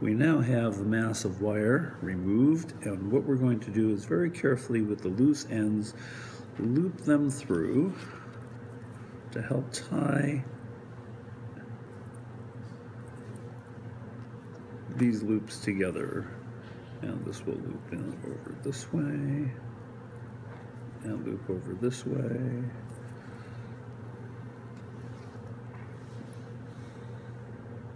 We now have the mass of wire removed, and what we're going to do is very carefully with the loose ends loop them through to help tie these loops together. And this will loop in over this way and loop over this way.